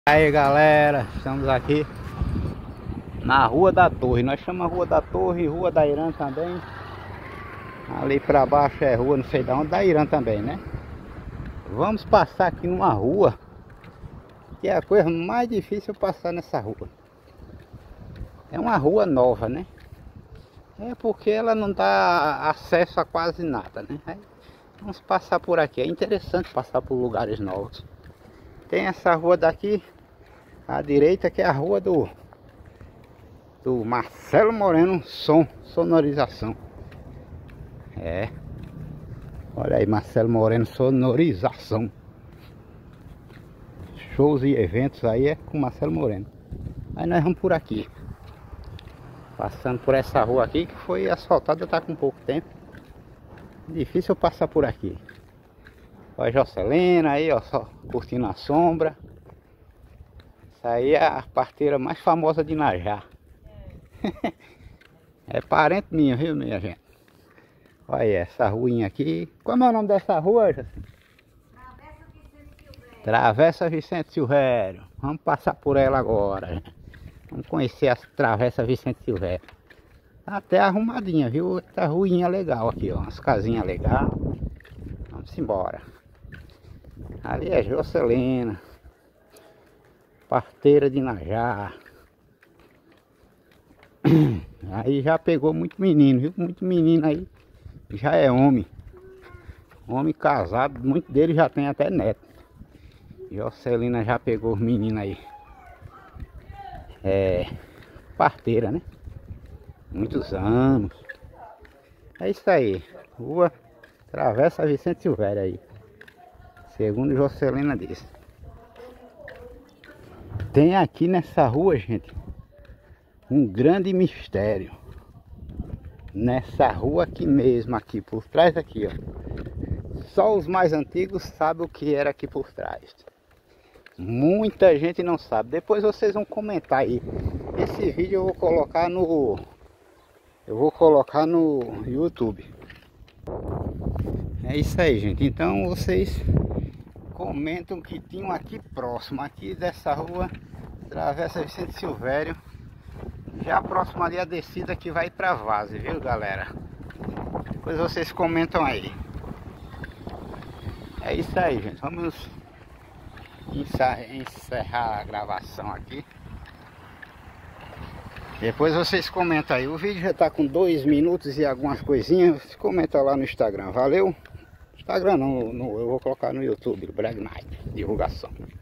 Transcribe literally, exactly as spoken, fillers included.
Aí galera, estamos aqui na Rua da Torre. Nós chamamos Rua da Torre, Rua da Irã também. Ali pra baixo é rua, não sei de onde, da Irã também, né? Vamos passar aqui numa rua que é a coisa mais difícil passar nessa rua. É uma rua nova, né? É porque ela não dá acesso a quase nada, né? Aí vamos passar por aqui. É interessante passar por lugares novos. Tem essa rua daqui à direita, que é a rua do do Marcelo Moreno Som, Sonorização. É. Olha aí, Marcelo Moreno Sonorização. Shows e eventos aí é com Marcelo Moreno. Aí nós vamos por aqui. Passando por essa rua aqui que foi asfaltada, tá com pouco tempo. Difícil passar por aqui. Olha a Jocelena aí, ó, só curtindo a sombra. Essa aí é a parteira mais famosa de Inajá. É, é parente minha, viu, minha gente? Olha essa ruinha aqui. Como é o nome dessa rua, Jocelena? Travessa Vicente Silvério. Travessa Vicente Silvério. Vamos passar por ela agora. Vamos conhecer a Travessa Vicente Silvério. Tá até arrumadinha, viu? Essa ruinha legal aqui, ó. Umas casinhas legais. Vamos embora. Ali é Jocelena, parteira de Inajá. Aí já pegou muito menino, viu? Muito menino aí. Já é homem. Homem casado, muito deles já tem até neto. Jocelena já pegou os meninos aí. É, parteira, né? Muitos anos. É isso aí. Rua Travessa Vicente Silvério aí. Segundo Jocelena disse. Tem aqui nessa rua, gente, um grande mistério. Nessa rua aqui mesmo, aqui por trás aqui, ó. Só os mais antigos sabem o que era aqui por trás. Muita gente não sabe. Depois vocês vão comentar aí. Esse vídeo eu vou colocar no... Eu vou colocar no YouTube. É isso aí, gente. Então vocês comentam que tinham aqui próximo, aqui dessa rua Travessa Vicente Silvério. Já próximo ali a descida que vai para Vaze, viu, galera? Depois vocês comentam aí. É isso aí, gente. Vamos encerrar a gravação aqui. Depois vocês comentam aí. O vídeo já tá com dois minutos e algumas coisinhas. Comenta lá no Instagram. Valeu? Instagram não, no, eu vou colocar no YouTube, Brag Night, divulgação.